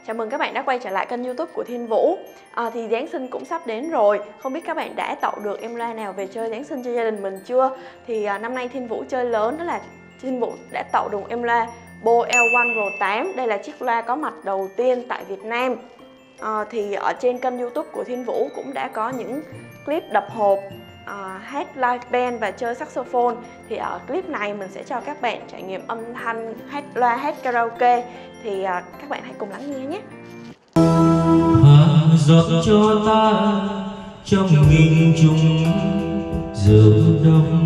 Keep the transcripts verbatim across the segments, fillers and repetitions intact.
Chào mừng các bạn đã quay trở lại kênh YouTube của Thiên Vũ. à, Thì Giáng sinh cũng sắp đến rồi. Không biết các bạn đã tậu được em loa nào về chơi Giáng sinh cho gia đình mình chưa? Thì à, năm nay Thiên Vũ chơi lớn, đó là Thiên Vũ đã tậu được em loa Bose L một R tám. Đây là chiếc loa có mặt đầu tiên tại Việt Nam. à, Thì ở trên kênh YouTube của Thiên Vũ cũng đã có những clip đập hộp, À, hát live band và chơi saxophone. Thì ở clip này mình sẽ cho các bạn trải nghiệm âm thanh hát loa, hát karaoke. Thì à, các bạn hãy cùng lắng nghe nhé. Hà giọt cho ta trong nghìn trùng giờ đông,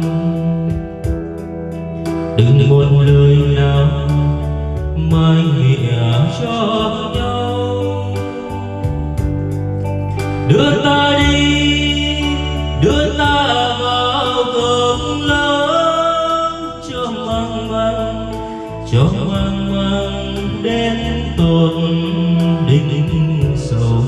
đừng một lời nào mai nghĩa cho nhau. Đưa ta đi, đưa ta vào cơn lớn, cho mang mang, cho mang mang đến tột đỉnh sâu.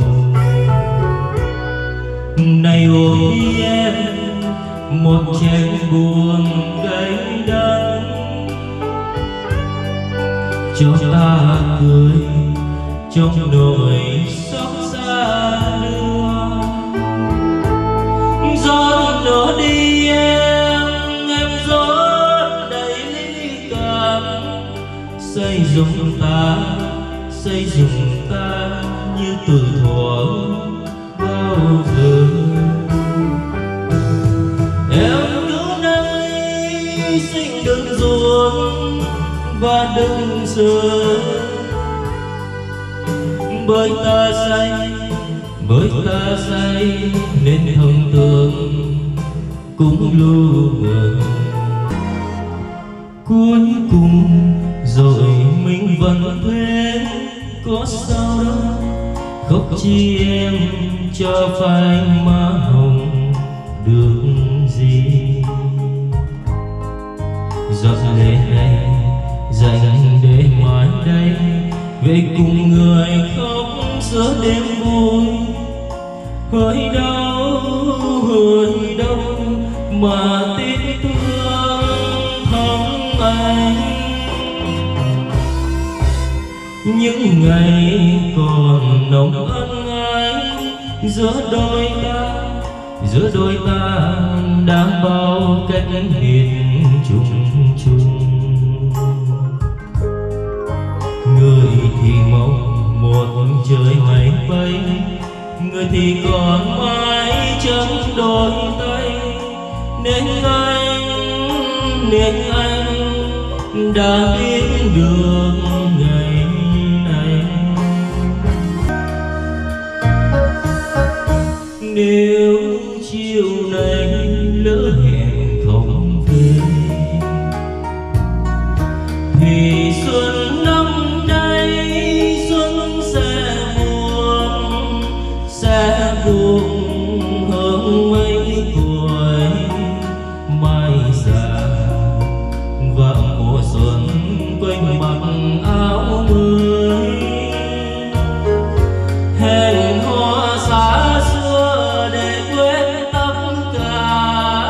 Này ôi em, một chén buồn cay đắng, cho ta cười trong nỗi xót xa đưa. Gió nó đi em, em gió đầy ly cảm, xây dựng ta, xây dựng ta như từ thuở bao giờ. Em cứ nâng ly xin đừng ruộng và đừng sợ, bởi ta say, bởi ta say nên thông tưởng cũng lu mờ. Cuối cùng rồi mình vẫn thế, có sao đâu khóc chi em cho phai má hồng được gì. Giọt lệ này dành để mãi đây, về cùng người khóc giữa đêm vui. Hơi đau, hơi đau mà tiếc thương thắm anh. Những ngày còn nồng ân ái giữa đôi ta, giữa đôi ta đang bao cách biệt chung chung. Người thì mong một trời mây bay, người thì còn mãi chẳng đôi tay. Nên anh, nên anh đã biết được ngày này. Nếu chiều nay lỡ hẹn không về, thì xuân năm nay xuân sẽ buồn, sẽ buồn hơn mấy tuổi mai già. Và mùa xuân quanh mặc áo mới, hẹn hò xa xưa để quên tất cả,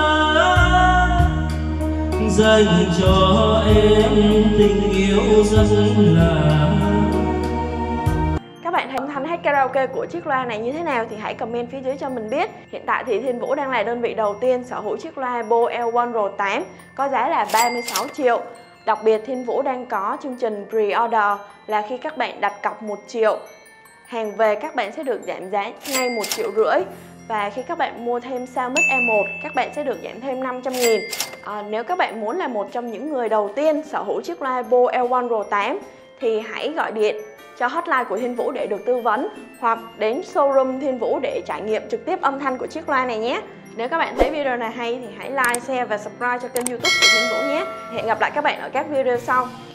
dành cho em tình yêu rất là. Các bạn thấy âm thanh hát karaoke của chiếc loa này như thế nào thì hãy comment phía dưới cho mình biết. Hiện tại thì Thiên Vũ đang là đơn vị đầu tiên sở hữu chiếc loa Bose L một R tám có giá là ba mươi sáu triệu. Đặc biệt Thiên Vũ đang có chương trình pre-order là khi các bạn đặt cọc một triệu, hàng về các bạn sẽ được giảm giá ngay một triệu rưỡi. Và khi các bạn mua thêm Soundmix E một, các bạn sẽ được giảm thêm năm trăm nghìn. à, Nếu các bạn muốn là một trong những người đầu tiên sở hữu chiếc loa Bose L một R tám thì hãy gọi điện cho hotline của Thiên Vũ để được tư vấn, hoặc đến showroom Thiên Vũ để trải nghiệm trực tiếp âm thanh của chiếc loa này nhé. Nếu các bạn thấy video này hay thì hãy like, share và subscribe cho kênh YouTube của Thiên Vũ nhé. Hẹn gặp lại các bạn ở các video sau.